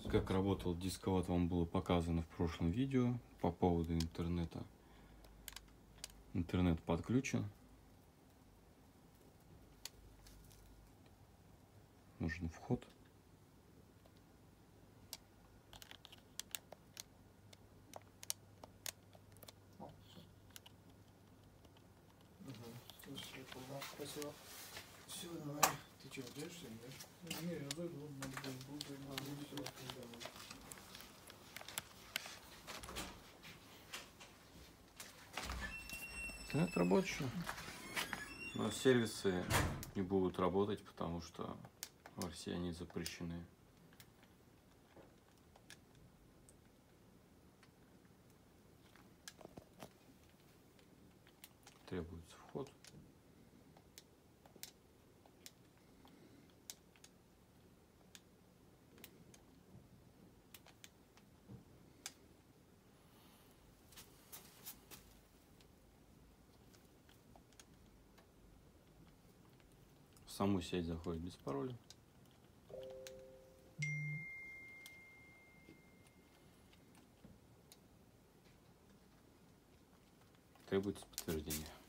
Как работал дисковод, вам было показано в прошлом видео по поводу интернета. Интернет подключен. Нужен вход. Спасибо. Все, давай. Ты что, идешь, что ли? Не, я зайду. Интернет рабочий. Но сервисы не будут работать, потому что в России они запрещены. Требуется вход. В саму сеть заходит без пароля. Требуется подтверждение.